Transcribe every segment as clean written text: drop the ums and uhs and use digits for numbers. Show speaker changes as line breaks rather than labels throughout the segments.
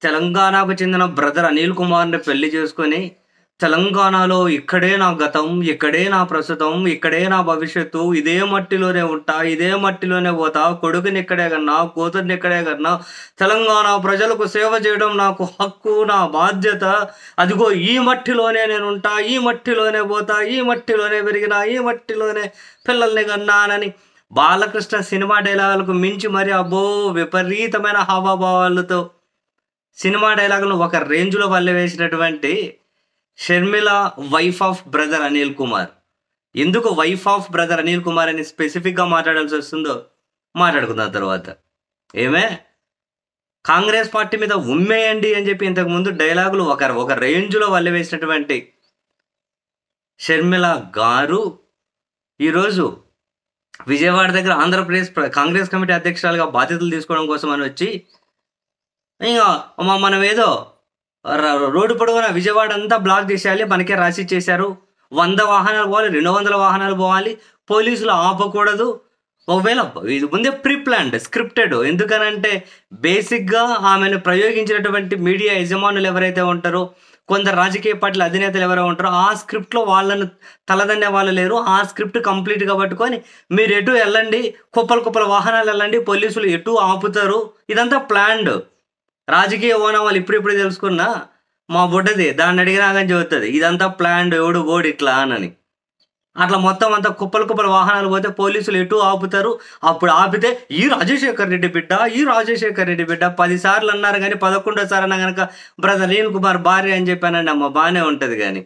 తెలంగాణకు చెందిన బ్రదర్ అనిల్ కుమార్‌ని పెళ్లి చేసుకొని, తెలంగాణలో ఇక్కడే నా గతం, ఇక్కడే నా ప్రస్తుతం, ఇక్కడే నా భవిష్యత్తు, ఇదే మట్టిలోనే ఉంటా, ఇదే మట్టిలోనే పోతా, కొడుకునిక్కడే కన్నా, కూతుర్నిక్కడే కన్నా, తెలంగాణ ప్రజలకు సేవ చేయడం నాకు హక్కు, నా బాధ్యత. అదిగో ఈ మట్టిలోనే నేనుంటా, ఈ మట్టిలోనే పోతా, ఈ మట్టిలోనే పెరిగినా, ఈ మట్టిలోనే పిల్లల్ని కన్నానని బాలకృష్ణ సినిమా డైలాగులకు మించి మరి అబ్బో! విపరీతమైన హావభావాలతో సినిమా డైలాగులను ఒక రేంజ్‌లో వల్లెవేసినటువంటి Sharmila wife of brother Anil Kumar. ఎందుకు wife of brother Anil Kumar అని స్పెసిఫిక్‌గా మాట్లాడాల్సొస్తుందో మాట్లాడుకుందాం తర్వాత. ఏమే కాంగ్రెస్ పార్టీ మీద ఉమ్మేయండి అని చెప్పి ఇంతకుముందు డైలాగులు ఒక రేంజ్‌లో వల్లెవేసినటువంటి షర్మిల గారు ఈరోజు విజయవాడ దగ్గర ఆంధ్రప్రదేశ్ కాంగ్రెస్ కమిటీ అధ్యక్షురాలుగా బాధ్యతలు తీసుకోవడం కోసమని వచ్చి ఇంక మనమేదో రోడ్డు పొడవునా విజయవాడ అంతా బ్లాక్ చేసేయాలి, మనకే రాసిచ్చేశారు. 100 వాహనాలు పోవాలి, 200 వాహనాలు పోవాలి, పోలీసులు ఆపకూడదు. ఒకవేళ ఇది ముందే ప్రీ ప్లాన్డ్, స్క్రిప్టెడ్. ఎందుకనంటే బేసిక్‌గా ఆమెను ప్రయోగించినటువంటి మీడియా యజమానులు ఎవరైతే ఉంటారో, కొందరు రాజకీయ పార్టీల అధినేతలు ఎవరో ఉంటారో, ఆ స్క్రిప్ట్‌లో వాళ్ళను తలదన్నే వాళ్ళు లేరు. ఆ స్క్రిప్ట్ కంప్లీట్‌గా పట్టుకొని మీరు ఎటు ఎళ్ళండి, కుప్పలు వాహనాలు ఎళ్ళండి, పోలీసులు ఎటు ఆపుతారు. ఇదంతా ప్లాన్డ్. రాజకీయ ఓనమాలు ఇప్పుడిప్పుడే తెలుసుకున్నా మా బుడ్డది దాన్ని అడిగినా గాని చెబుతది. ఇదంతా ప్లాన్డ్, ఎవడు ఇట్లా అనని. అట్లా మొత్తం అంతా కుప్పలు వాహనాలు పోతే పోలీసులు ఎటు ఆపుతారు. అప్పుడు ఆపితే ఈ రాజశేఖర్ రెడ్డి బిడ్డ, ఈ రాజశేఖర్ రెడ్డి బిడ్డ 10 సార్లు అన్నారు గానీ 11వ అన్నా గనక బ్రదర్ అనిల్ కుమార్ భార్య అని చెప్పానండి అమ్మ, బానే ఉంటది గాని.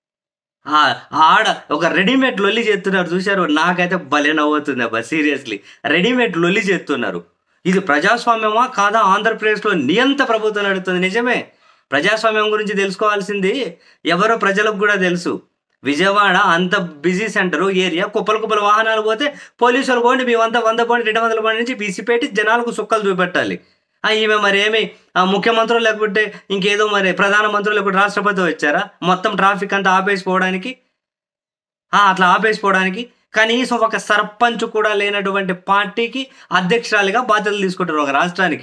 ఆడ ఒక రెడీమేడ్ లొల్లి చేస్తున్నారు చూశారు. నాకైతే భలే నవ్వుతుంది అబ్బా, సీరియస్లీ. రెడీమేడ్ లొల్లి చేస్తున్నారు. ఇది ప్రజాస్వామ్యమా కాదా? ఆంధ్రప్రదేశ్‌లో నియంత ప్రభుత్వం నడుస్తుంది. నిజమే. ప్రజాస్వామ్యం గురించి తెలుసుకోవాల్సింది ఎవరో ప్రజలకు కూడా తెలుసు. విజయవాడ అంత బిజీ సెంటరు ఏరియా, కుప్పలు వాహనాలు పోతే పోలీసులు పోండి, మేమంతా 100 పోండి, 200 పోండి నుంచి బీసిపెట్టి జనాలకు సుక్కలు చూపెట్టాలి. ఈమె మరి ఏమి ముఖ్యమంత్రులు లేకపోతే ఇంకేదో మరి ప్రధానమంత్రులు లేకపోతే రాష్ట్రపతి వచ్చారా మొత్తం ట్రాఫిక్ అంతా ఆపేసిపోవడానికి? అట్లా ఆపేసిపోవడానికి కనీసం ఒక సర్పంచ్ కూడా లేనటువంటి పార్టీకి అధ్యక్షురాలిగా బాధ్యతలు తీసుకుంటారు ఒక రాష్ట్రానికి.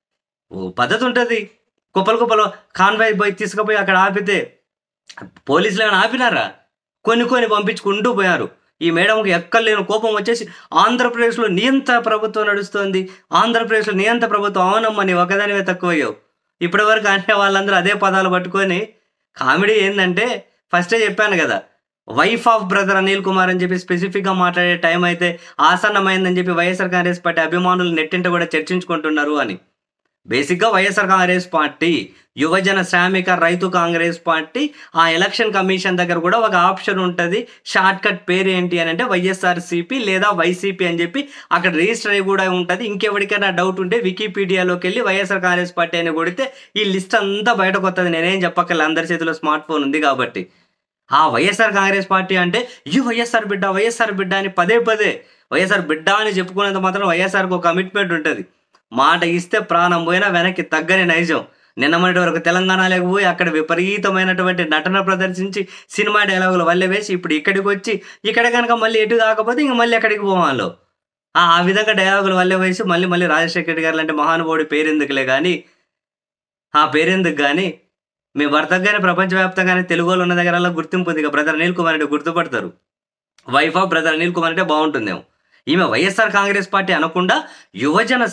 పద్ధతి ఉంటుంది. కుప్పలు కాన్వాయ్ పోయి తీసుకుపోయి అక్కడ ఆపితే పోలీసులు ఏమైనా ఆపినారా? కొన్ని పంపించుకుంటూ పోయారు. ఈ మేడంకి ఎక్కలేని కోపం వచ్చేసి ఆంధ్రప్రదేశ్లో నియంత ప్రభుత్వం నడుస్తుంది, ఆంధ్రప్రదేశ్లో నియంత ప్రభుత్వం. అవునమ్మా, నీ ఒకదానివే తక్కువయ్యావు. ఇప్పటి వరకు అంటే వాళ్ళందరూ అదే పదాలు పట్టుకొని కామెడీ ఏంటంటే ఫస్టే చెప్పాను కదా, wife of brother Anil Kumar అని చెప్పి స్పెసిఫిక్‌గా మాట్లాడే టైం అయితే ఆసన్నమైందని చెప్పి వైఎస్ఆర్ కాంగ్రెస్ పార్టీ అభిమానులు నెట్టింట కూడా చర్చించుకుంటున్నారు అని. బేసిక్‌గా YSR Congress party, Yuvajana Sramika Rythu Congress party ఆ ఎలక్షన్ కమిషన్ దగ్గర కూడా ఒక ఆప్షన్ ఉంటుంది. షార్ట్ కట్ పేరు ఏంటి అని అంటే వైఎస్ఆర్‌సీపీ లేదా వైసీపీ అని చెప్పి అక్కడ రిజిస్టర్ అయ్యి కూడా ఉంటుంది. ఇంకెవరికైనా డౌట్ ఉంటే వికీపీడియాలోకి వెళ్ళి వైఎస్ఆర్ కాంగ్రెస్ పార్టీ అని కొడితే ఈ లిస్ట్ అంతా బయటకు వస్తుంది. నేనేం చెప్పక్కర్లే, అందరి చేతిలో స్మార్ట్ ఫోన్ ఉంది కాబట్టి. ఆ వైఎస్ఆర్ కాంగ్రెస్ పార్టీ అంటే ఈ వైఎస్ఆర్ బిడ్డ అని పదే వైఎస్ఆర్ బిడ్డ అని చెప్పుకున్నంత మాత్రం వైఎస్ఆర్కి ఒక కమిట్మెంట్ ఉంటుంది. మాట ఇస్తే ప్రాణం పోయినా వెనక్కి తగ్గని నైజం. నిన్న మొన్నటి వరకు తెలంగాణలోకి పోయి అక్కడ విపరీతమైనటువంటి నటన ప్రదర్శించి సినిమా డైలాగులు వల్లెవేసి ఇప్పుడు ఇక్కడికి వచ్చి ఇక్కడ కనుక మళ్ళీ ఎటు కాకపోతే ఇంక మళ్ళీ ఎక్కడికి పోవాలో ఆ విధంగా డైలాగులు వల్లెవేసి మళ్ళీ రాజశేఖర రెడ్డి గారు లాంటి మహానుభావుడి పేరెందుకులే కానీ, ఆ పేరెందుకు కానీ మీ భర్తకు కానీ ప్రపంచవ్యాప్తంగానే తెలుగు వాళ్ళు ఉన్న దగ్గర గుర్తింపు ఉంది. ఇక బ్రదర్ అనిల్ కుమార్ అంటే గుర్తుపడతారు. Wife of brother Anil Kumar అంటే బాగుంటుందేమో. ఈమె వైఎస్ఆర్ కాంగ్రెస్ పార్టీ అనకుండా యువజన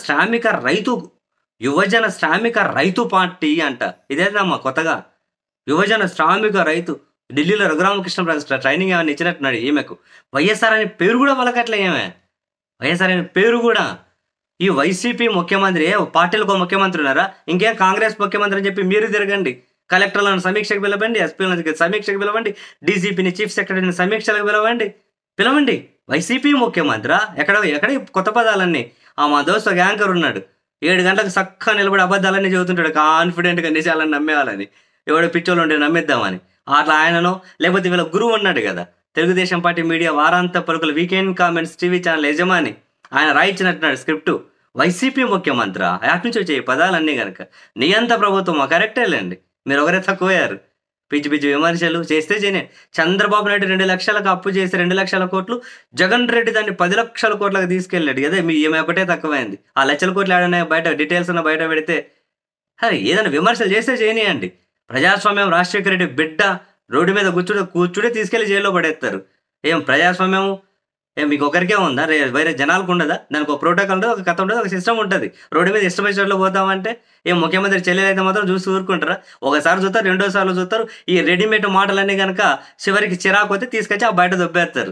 శ్రామిక రైతు పార్టీ అంట. ఇదేదమ్మా కొత్తగా యువజన శ్రామిక రైతు. ఢిల్లీలో రఘురామకృష్ణ ట్రైనింగ్ ఏమైనా ఇచ్చినట్టున్నాడు ఈమెకు. వైఎస్ఆర్ అనే పేరు కూడా పలకట్లే ఏమే. వైఎస్ఆర్ అనే పేరు కూడా. ఈ వైసీపీ ముఖ్యమంత్రి పార్టీలకు ముఖ్యమంత్రి ఉన్నారా? ఇంకేం కాంగ్రెస్ ముఖ్యమంత్రి అని చెప్పి మీరు తిరగండి. కలెక్టర్లను సమీక్షకు పిలవండి, ఎస్పీలను సమీక్షకు పిలవండి, డీజీపీని చీఫ్ సెక్రటరీని సమీక్షలకు పిలవండి. వైసీపీ ముఖ్యమంత్రి ఎక్కడ కొత్త పదాలన్నీ. మా దోస్తు ఒక యాంకర్ ఉన్నాడు, 7 గంటలకు చక్కగా నిలబడి అబద్ధాలన్నీ చెబుతుంటాడు కాన్ఫిడెంట్గా, నిజాలని నమ్మేవాళ్ళని. ఎవడో పిచ్చోళ్ళు ఉంటే నమ్మిద్దామని. అట్లా ఆయనను, లేకపోతే వీళ్ళ గురువు ఉన్నాడు కదా తెలుగుదేశం పార్టీ మీడియా వారాంత పలుకుల వీకెండ్ కామెంట్స్ టీవీ ఛానల్ యజమాని, ఆయన రాయించినట్టున్నాడు స్క్రిప్టు. వైసీపీ ముఖ్యమంత్రి యాటి నుంచి వచ్చాయి పదాలన్నీ కనుక. నియంత ప్రభుత్వం కరెక్టేలేండి, మీరు ఒకరే తక్కువయ్యారు. పిచ్చి విమర్శలు చేస్తే చేయనే. చంద్రబాబు నాయుడు 2 లక్షలకు అప్పు చేసి 2 లక్షల కోట్లు, జగన్ రెడ్డి దాన్ని 10 లక్షల కోట్లకు తీసుకెళ్ళాడు. అదే ఈమె ఒకటే తక్కువైంది. ఆ లక్షల కోట్లు ఏడన్నా బయట డీటెయిల్స్ ఉన్న బయట పెడితే అరే ఏదైనా విమర్శలు చేస్తే చేయనియండి. ప్రజాస్వామ్యం రాజశేఖర రెడ్డి బిడ్డ రోడ్డు మీద కూర్చుంటే తీసుకెళ్ళి జైల్లో పడేస్తారు. ఏం ప్రజాస్వామ్యం మీకు ఒకరికే ఉందా? వేరే జనాలకు ఉండదా? దానికి ఒక ప్రోటోకాల్ ఉంటది, ఒక కథ ఉంటది, ఒక సిస్టమ్ ఉంటది. రోడ్డు మీద ఇష్టం వచ్చినట్లు పోతామంటే ముఖ్యమంత్రి చెల్లెలైతే మాత్రం చూసి ఊరుకుంటారా? ఒకసారి చూస్తారు, రెండోసార్లు చూస్తారు. ఈ రెడీమేడ్ మాటలన్నీ గనక చివరికి చిరాకు వస్తే తీసుకొచ్చి ఆ బయట దొబ్బేస్తారు.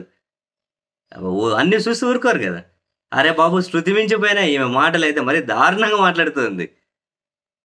అన్నీ చూసి ఊరుకోరు కదా! అరే బాబు! శృతి మించిపోయినాయి ఈమె మాటలైతే, మరీ దారుణంగా మాట్లాడుతుంది.